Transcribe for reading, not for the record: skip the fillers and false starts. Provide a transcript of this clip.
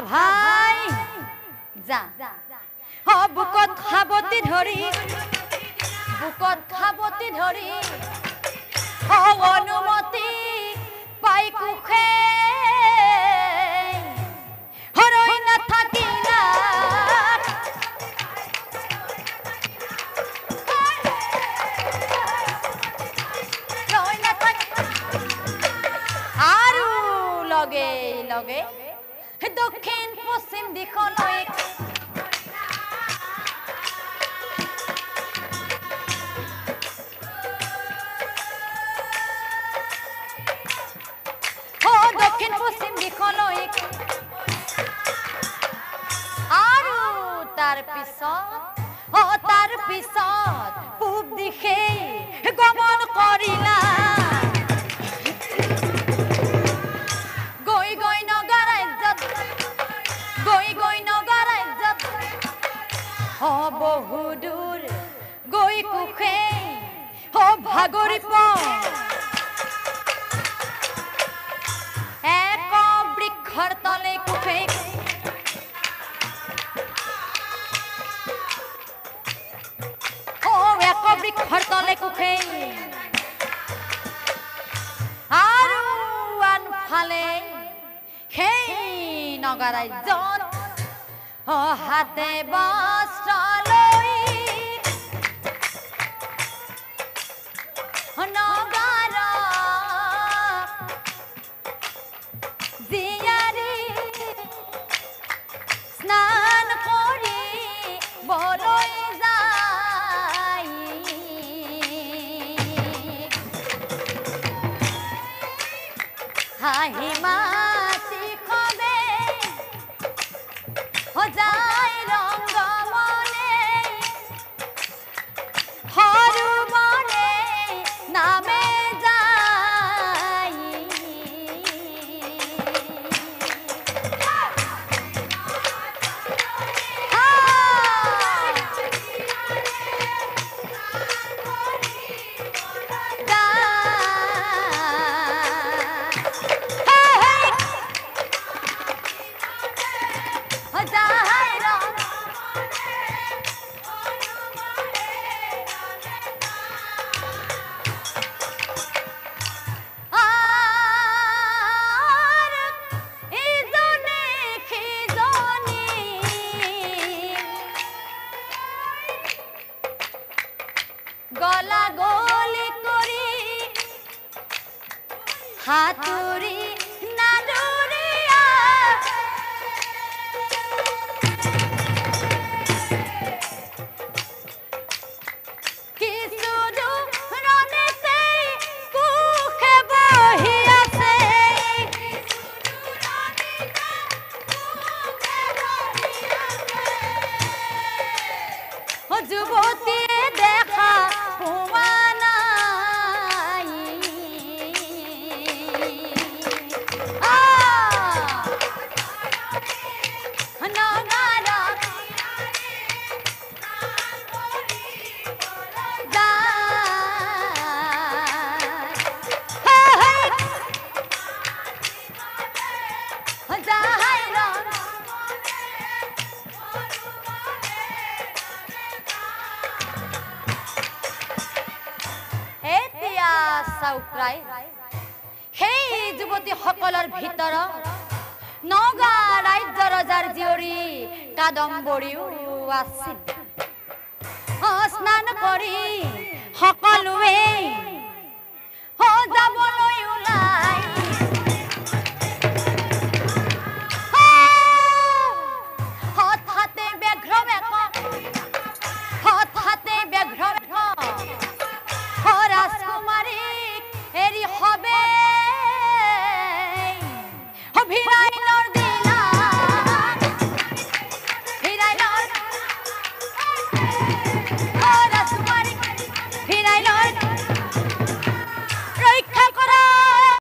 ভাই যা বুকত খাবতি ধৰি অনুমতি পাই কুখে হৰৈ নাথাকিলা আৰু লগে লগে দক্ষিণ পশ্চিম দিশলৈ দক্ষিণ পশ্চিম দিশলৈ আৰু তাৰ পিছত পূব দিশে গমন কৰিলা গৈ গৈ নগা ৰাজ্যত বহু দূৰ গৈ কুখে ভাগৰি এক বৃক্ষৰ তলে কুখে আৰু আনফালে সেই নগা ৰাজ্যত হাতে বস্ত্ৰ লৈ নগাৰ জীয়াৰী স্নান কৰি বলৈ যায় হাঁহি মাতি কবে যায় ৰংগমনে সৰু মনে নামে যায় গলা গলি কৰি হাতুৰি নাদুৰিয়া কিছু দূৰণতে কুখে বহি আছে যুৱতীয়ে দেখা পোৱা নাই সেই যুৱতীসকলৰ ভিতৰত নগা ৰাজ্যৰ ৰজাৰ জীয়ৰী কাদম্বৰীও আছিল স্নান কৰি সকলোৱে যাবলৈ ওলাই হঠাতে ব্যাঘ্ৰ ৰাজকুমাৰীক এৰি হবে ভিৰাইলৰ দিনা ভিৰাইলৰ